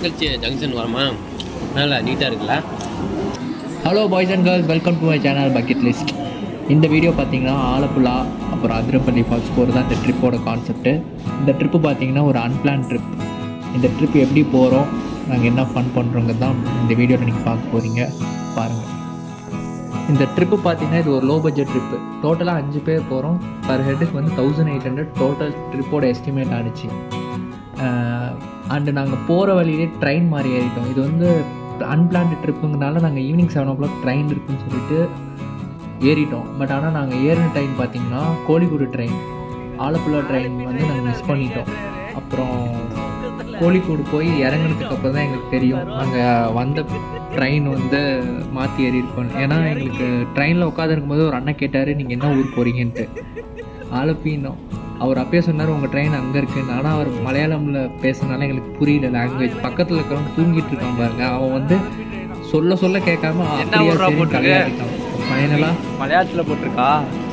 கழிச்சு ஜங்ஷன் வரமா நல்லா நீட்டாக இருக்குல்ல. Hello boys and girls, welcome to my channel bucket list. இந்த வீடியோ பார்த்தீங்கன்னா ஆலப்புழா அப்புறம் அதிரப்பள்ளி ஃபால்ஸ் போகிறது தான் இந்த ட்ரிப்போட கான்செப்ட்டு. இந்த ட்ரிப்பு பார்த்தீங்கன்னா ஒரு அன்பிளான் ட்ரிப். இந்த ட்ரிப் எப்படி போகிறோம், நாங்கள் என்ன ஃபன் பண்ணுறோங்க தான் இந்த வீடியோவில் நீங்கள் பார்க்க போகிறீங்க, பாருங்கள். இந்த ட்ரிப்பு பார்த்தீங்கன்னா இது ஒரு லோ பட்ஜெட் ட்ரிப்பு. டோட்டலாக 5 பேர் போகிறோம். பர் ஹெட்டுக்கு வந்து 1800 டோட்டல் ட்ரிப்போட எஸ்டிமேட் ஆனிச்சு. அண்டு நாங்கள் போகிற வழியிலே ட்ரெயின் மாதிரி ஏறிட்டோம். இது வந்து அன்பிளான்டு ட்ரிப்புங்கனால நாங்கள் ஈவினிங் 7 o'clock ட்ரெயின் இருக்குன்னு சொல்லிட்டு ஏறிட்டோம். பட் ஆனால் நாங்கள் ஏறின ட்ரெயின் பார்த்திங்கன்னா கோழிக்கூடு ட்ரெயின், ஆலப்புழா ட்ரெயின் வந்து நாங்கள் மிஸ் பண்ணிட்டோம். அப்புறம் கோழிக்கூடு போய் இறங்குறதுக்கு அப்புறம் தான் எங்களுக்கு தெரியும் நாங்கள் வந்த ட்ரெயின் வந்து மாற்றி ஏறி இருக்கோம். ஏன்னா எங்களுக்கு ட்ரெயினில் உட்காந்துருக்கும் போது ஒரு அண்ணன் கேட்டார், நீங்கள் என்ன ஊர் போகிறீங்கன்ட்டு. ஆலப்பின்னோம். அவர் அப்பயே சொன்னார் உங்கள் ட்ரெயின் அங்கே இருக்குன்னு. ஆனால் அவர் மலையாளமில் பேசுனால எங்களுக்கு புரியல லாங்குவேஜ். பக்கத்தில் இருக்கிறவங்க தூங்கிட்டு இருக்கான் பாருங்க, அவன் வந்து சொல்ல சொல்ல கேட்காம போட்டுருக்கான். ஃபைனலாக மலையாளத்தில் போட்டிருக்கா.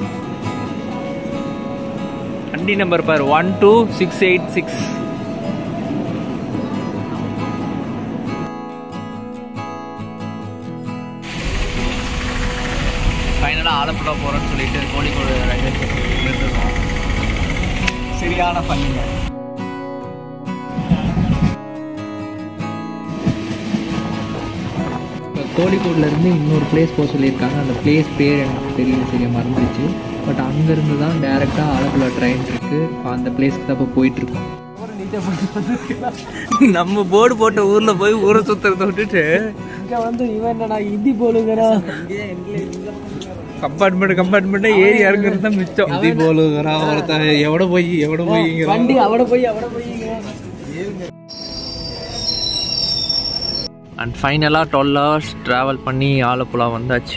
வண்டி நம்பர் பாரு 12686. ஃபைனலாக ஆலப்புழா போகிறோன்னு சொல்லிட்டு கோழிக்கோடு ரயில்வே ஸ்டேஷன் இருக்கோம். சரியான பண்ணுங்க. கோழிக்கோட்லேருந்து இன்னொரு பிளேஸ் போக சொல்லியிருக்காங்க. அந்த பிளேஸ் பேர் எனக்கு தெரியல, சரியாக மறந்துடுச்சு. பட் அங்கேருந்து தான் டேரெக்டாக ஆலப்புழா ட்ரெயின் இருக்குது. அந்த பிளேஸ்க்கு தான் இப்போ போயிட்டுருக்கோம். நம்ம போர்டு போட்ட ஊரில் போய் ஊரை சுற்றுறத விட்டுட்டு இங்கே வந்து இவன் என்னடா ஹிந்தி போலுங்கிறா, கம்பார்ட்மெண்ட் ஏறி இறங்குறது தான் மிச்சம். ஹிந்தி போலுங்கிறா ஒருத்தன், எவ்வளோ போய் வண்டி அவட போய் அண்ட் ஃபைனலாக 12 hours ட்ராவல் பண்ணி ஆலப்புழா வந்தாச்சு.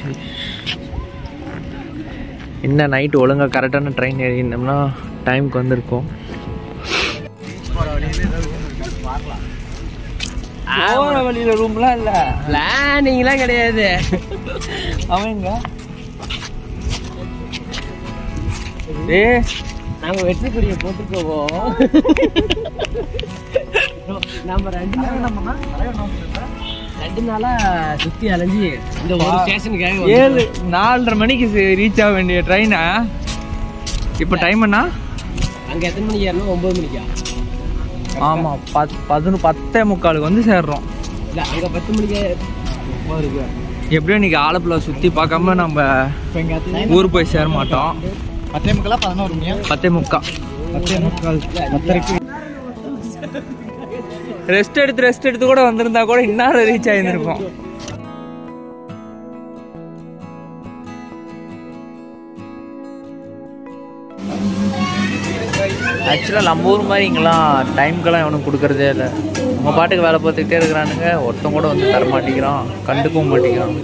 இன்னும் நைட்டு ஒழுங்காக கரெக்டான ட்ரெயின் ஏறினோம்னா டைமுக்கு வந்திருக்கோம். போகிற வழியில் ரூம்லாம் இல்லை, பிளானிங்லாம் கிடையாது. அவங்க நாங்க வெற்றி கொடியை போட்டுக்கோவோம். நம்ம 2 நாளா சுத்தி அலைஞ்சி இந்த ஒரு ஸ்டேஷனுக்காக 4:30 மணிக்கு ரீச் ஆக வேண்டிய ட்ரெயினா இப்போ டைம் என்ன? அங்க எத்தனை மணிக்கு ஏறணும்? 9 மணிக்கா? ஆமாம், 10:45 வந்து சேர்றோம். இல்லை, அங்கே 10 மணிக்கு இருக்கு. எப்படியும் இன்னைக்கு ஆலப்புழா சுற்றி பார்க்காம நம்ம ஊர் போய் சேர மாட்டோம். 10:45 ரெஸ்ட் எடுத்து கூட வந்திருந்தா கூட இந்நேரம் ரீச் ஆகிருக்கும். ஆக்சுவலாக நம்ம ஊர் மாதிரி இங்கெல்லாம் டைமுக்கெல்லாம் எவனும் கொடுக்குறதே இல்லை. நம்ம பாட்டுக்கு வேலை பார்த்துக்கிட்டே இருக்கிறானுங்க. ஒருத்தன் கூட வந்து தர மாட்டேங்கிறான், கண்டுக்கவும் மாட்டேங்கிறான்.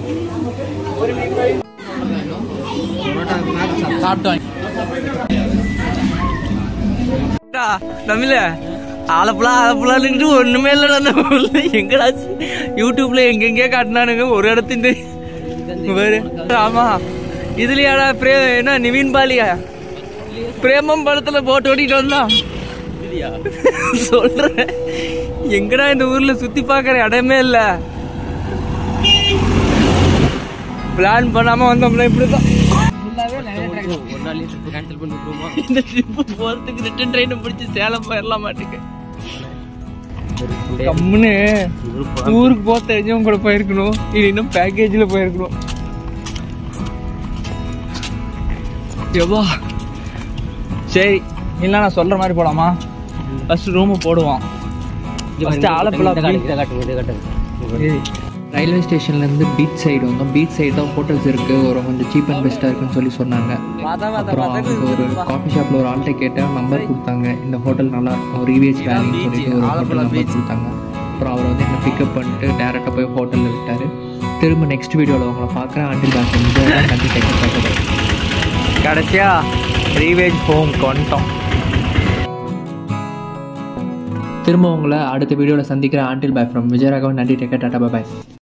தமிழ ஆலப்புழான்னு ஒண்ணுமே இல்லைடா. அந்த எங்கடா யூடியூப்ல எங்கெங்கே காட்டினானுங்க ஒரு இடத்துல. ஆமா, இதுலயாடா என்ன நிவின் பாலியா பிரேமம் படத்துல போட்டு ஓட்டிட்டு வந்தான். சொல்றேன், எங்கடா இந்த ஊர்ல சுத்தி பாக்குற இடமே இல்ல. பிளான் பண்ணாம வந்தோம்னா இப்படிதான். இந்த ட்ரிப்பு போறதுக்கு ரிட்டன் ட்ரெயினை பிடிச்சி சேலம் போயிடலாம் மாட்டுக்கு. கம்முன்னு ஊருக்கு போக தெரிஞ்சவங்க கூட போயிருக்கணும், இது இன்னும் பேக்கேஜ்ல போயிருக்கணும். எவ்வளோ சரி, இல்லை நான் சொல்ற மாதிரி போலாமா? ஃபர்ஸ்ட் ரூமு போடுவோம். ஆலப்புழா ரயில்வே ஸ்டேஷன்லேருந்து பீச் சைடு வந்தோம். பீச் சைடு தான் ஹோட்டல்ஸ் இருக்குது, ஒரு கொஞ்சம் சீப் அண்ட் பெஸ்ட்டாக இருக்குன்னு சொல்லி சொன்னாங்க. அப்புறம் அவங்க ஒரு காஃபி ஷாப்பில் ஒரு ஆள்கிட்ட கேட்டேன், நம்பர் கொடுத்தாங்க. இந்த ஹோட்டல் நல்லா இருக்கும், ரீவேஜ் வேலின்னு சொல்லிட்டு ஒரு ஹோட்டல் நம்பர் கொடுத்தாங்க. அப்புறம் அவர் வந்து என்னை பிக்கப் பண்ணிட்டு டேரெக்டாக போய் ஹோட்டலில் விட்டார். திரும்ப நெக்ஸ்ட் வீடியோவில் உங்களை பார்க்குறேன். அண்டில் பேக் கண்டிப்பாக கடைசியாக ரீவேஜ் ஹோம் வந்துட்டோம். திரும்ப உங்களை அடுத்த வீடியோவில் சந்திக்கிறேன். Until bye from Vijayaraghavan. நன்றி, டேக் கேர், டாடா, பை.